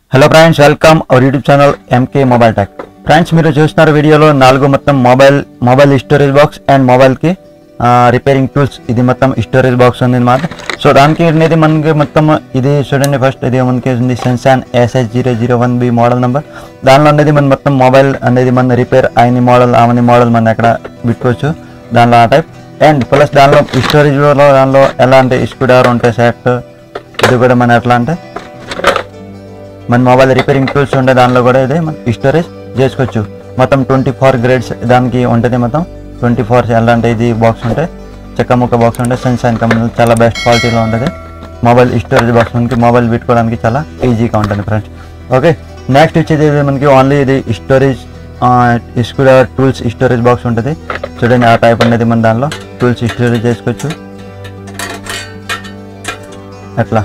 Hello friends, welcome our YouTube channel MK mobile tech. Friends, మీరు చూస్తున్నారు వీడియోలో 4 మొత్తం మొబైల్ స్టోరేజ్ బాక్స్ అండ్ మొబైల్కి రిపేరింగ్ టూల్స్. ఇది మొత్తం స్టోరేజ్ బాక్స్ ఉంది అన్నమాట. సో దానికి అనేది మనకి మొత్తం ఇది చూడండి. ఫస్ట్ ఇది మనకి ఉంది సెన్సాన్ SS001B మోడల్ నెంబర్. దానిలో అనేది మన మొత్తం మొబైల్ అనేది మన రిపేర్ అయిన మోడల్ అవన్నీ మోడల్ మనం ఎక్కడ పెట్టుకోవచ్చు దానిలో ఆ టైప్. అండ్ ప్లస్ దానిలో స్టోరేజ్లో దానిలో ఎలా అంటే స్క్రూడ్రైవర్ ఉంటాయి సెట్. ఇది కూడా మన ఎట్లా అంటే మన మొబైల్ రిపేరింగ్ టూల్స్ ఉంటే దానిలో కూడా ఇదే మన స్టోరేజ్ చేసుకోవచ్చు. మొత్తం 24 గ్రేడ్స్ దానికి ఉంటుంది. మొత్తం 24 ఎలా అంటే ఇది బాక్స్ ఉంటాయి, చెక్కముక్క బాక్స్ ఉంటాయి. సెన్సాన్ కంపెనీ చాలా బెస్ట్ క్వాలిటీలో ఉంటుంది. మొబైల్ స్టోరేజ్ బాక్స్ మనకి మొబైల్ పెట్టుకోవడానికి చాలా ఈజీగా ఉంటుంది ఫ్రెండ్స్. ఓకే, నెక్స్ట్ వచ్చేది మనకి ఓన్లీ ఇది storage screwdriver tools storage box ఉంటుంది. చూడండి ఆ టైప్ అనేది మన దానిలో టూల్స్ స్టోరేజ్ చేసుకోవచ్చు అట్లా.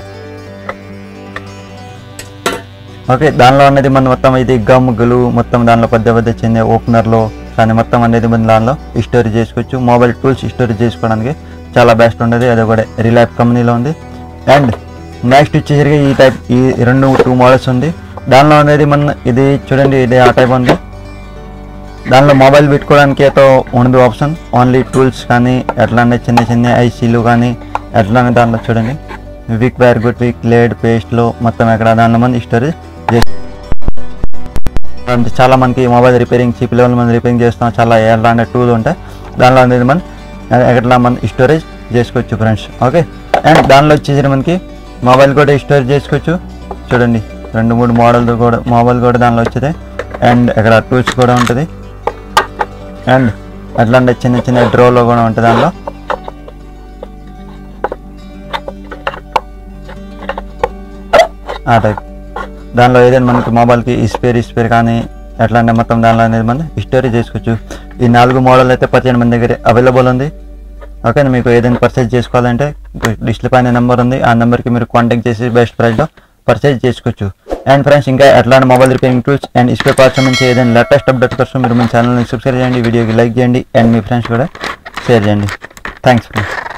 ఓకే, దానిలో అనేది మన మొత్తం ఇది గమ్ గ్లూ మొత్తం దానిలో పెద్ద చిన్న ఓపెనర్లో కానీ మొత్తం అనేది మన దానిలో స్టోరేజ్ చేసుకోవచ్చు. మొబైల్ టూల్స్ స్టోరేజ్ చేసుకోవడానికి చాలా బెస్ట్ ఉంటుంది. అది కూడా రిలయన్స్ కంపెనీలో ఉంది. అండ్ నెక్స్ట్ వచ్చేసరికి ఈ టైప్ ఈ 2 మోడల్స్ ఉంది. దానిలో అనేది మన ఇది చూడండి ఇది ఆ టైప్ ఉంది. దానిలో మొబైల్ పెట్టుకోవడానికి అయితే ఉండదు ఆప్షన్, ఓన్లీ టూల్స్ కానీ ఎట్లా అంటే చిన్న ఐసీలు కానీ ఎట్లా దానిలో చూడండి wick wire good wick lead పేస్ట్లో మొత్తం ఎక్కడ దానిలో మన స్టోరేజ్ అంటే చాలా మనకి మొబైల్ రిపేరింగ్ చీప్ లెవెల్ మనం రిపేరింగ్ చేస్తాం. చాలా ఎలాంటి టూల్ ఉంటాయి దానిలో అనేది మనం ఎట్లా మన స్టోరేజ్ చేసుకోవచ్చు ఫ్రెండ్స్. ఓకే, అండ్ దానిలో వచ్చేసి మనకి మొబైల్ కూడా స్టోరేజ్ చేసుకోవచ్చు. చూడండి 2-3 మోడల్ కూడా మొబైల్ కూడా దానిలో వచ్చేది. అండ్ ఇక్కడ టూల్స్ కూడా ఉంటుంది. అండ్ అట్లాంటి చిన్న డ్రోలో కూడా ఉంటుంది దానిలో. ఆ టైప్ దానిలో ఏదైనా మనకి మొబైల్కి స్పేర్ కానీ ఎట్లా అంటే మొత్తం దానిలో అనేది మనం స్టోరేజ్ చేసుకోవచ్చు. ఈ 4 మోడల్ అయితే 15 మంది దగ్గర అవైలబుల్ ఉంది. ఓకే, మీకు ఏదైనా పర్చేజ్ చేసుకోవాలంటే డిస్ప్లే పైన నెంబర్ ఉంది, ఆ నెంబర్కి మీరు కాంటాక్ట్ చేసి బెస్ట్ ప్రైస్లో పర్చేజ్ చేసుకోవచ్చు. అండ్ ఫ్రెండ్స్, ఇంకా ఎట్లాంటి mobile repairing tools and spare parts నుంచి ఏదైనా లేటెస్ట్ అప్డేట్ కోసం మీరు మన ఛానల్ని సబ్స్క్రైబ్ చేయండి, వీడియోకి లైక్ చేయండి అండ్ మీ ఫ్రెండ్స్ కూడా షేర్ చేయండి. Thanks friends.